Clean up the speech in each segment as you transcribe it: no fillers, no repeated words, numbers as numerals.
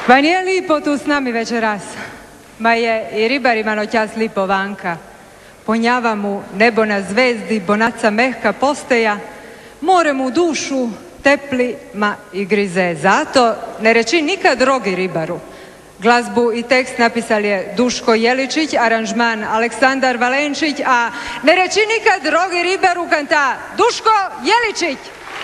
Pa nije lipo tu s nami večeras, ma je i ribarima noćas lipo vanka. Ponjava mu nebo na zvezdi, bonaca mehka posteja, more mu dušu tepli, ma i grize. Zato ne reči nikad drogi ribaru. Glazbu i tekst napisali je Duško Jeličić, aranžman Aleksandar Valenčić, a ne reči nikad drogi ribaru kanta Duško Jeličić.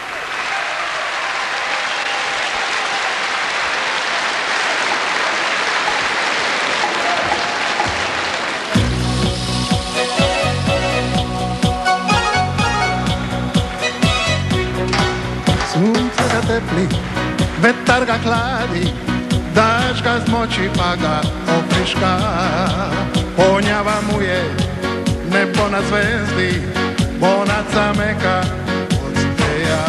Sunce ga tepli, vetar ga hladi, daš ga zmoči pa ga opriška. Ponjava mu je nebo na zvezdi, bonaca meka odsteja.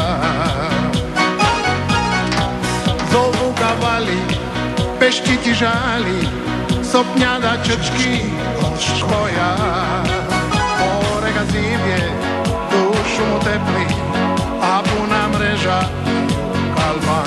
Zovu ga vali, pešči ti žali, sopnjada črčki od škoja. More ga zivje, dušu mu tepli, a puna mreža kalma.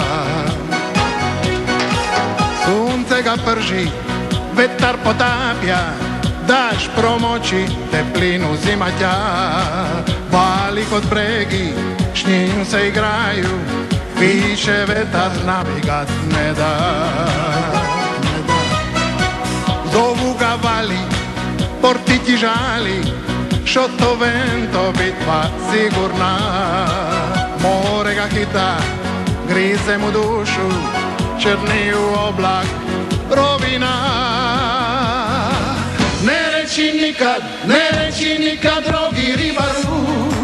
Sunce ga prži, vetar potapja, daš promoći, teplinu zima tja. Vali kod bregi, s njim se igraju, više vetar navigat ne da. Zovu ga vali, porti ti žali, šoto vento bitva sigurna. More ga hita, grize mu dušu, črni u oblak rovina. Ne reći nikad drogi ribaru,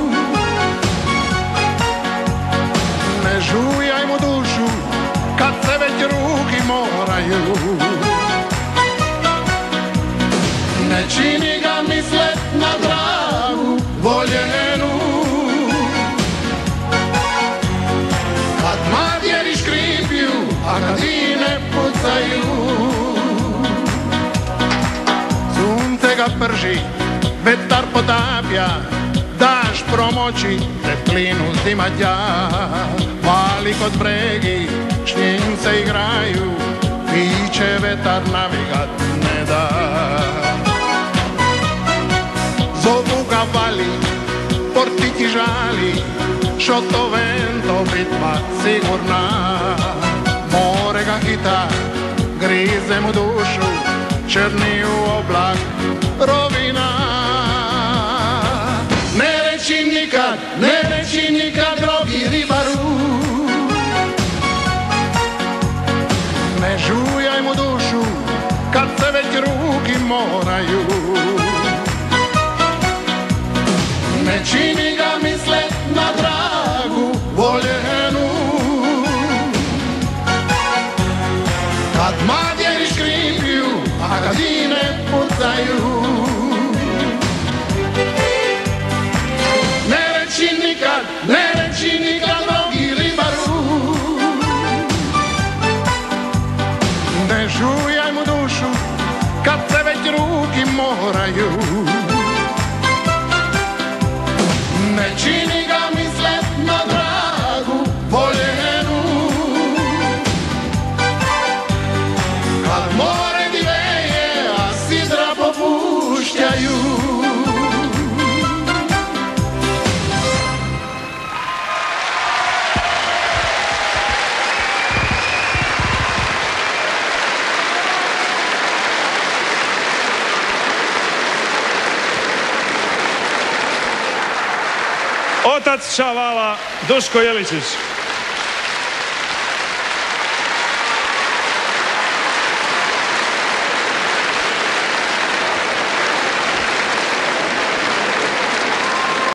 ne žujaj mu dušu kad se već ruki moraju. Ne čini ga mislet na dragu voljenu, kad madjeri škripju, a kad i ne pucaju. Sunce ga prži, vetar potapja, daš promoći, teplinu zima tja. Vali kod bregi, s njim se igraju, piće vetar navigat ne da. Zovu ga vali, porti ti žali, šoto vento bitva sigurna. More ga hita, grize mu dušu, črni u oblak rovina. Ne reći nikad drogi ribaru, ne žujaj mu dušu kad se već ruki moraju. Ne čini ga mislet na dragu voljenu, kad madjeri škripju, a kad i ne pucaju. Ne reći nikad drogi ribaru, ne žujaj mu dušu kad se već ruki moraju. Ne čini ga mislet na dragu voljenu, kad more diveje, a sidra popuštjaju. Otac Šavala, Duško Jeličić.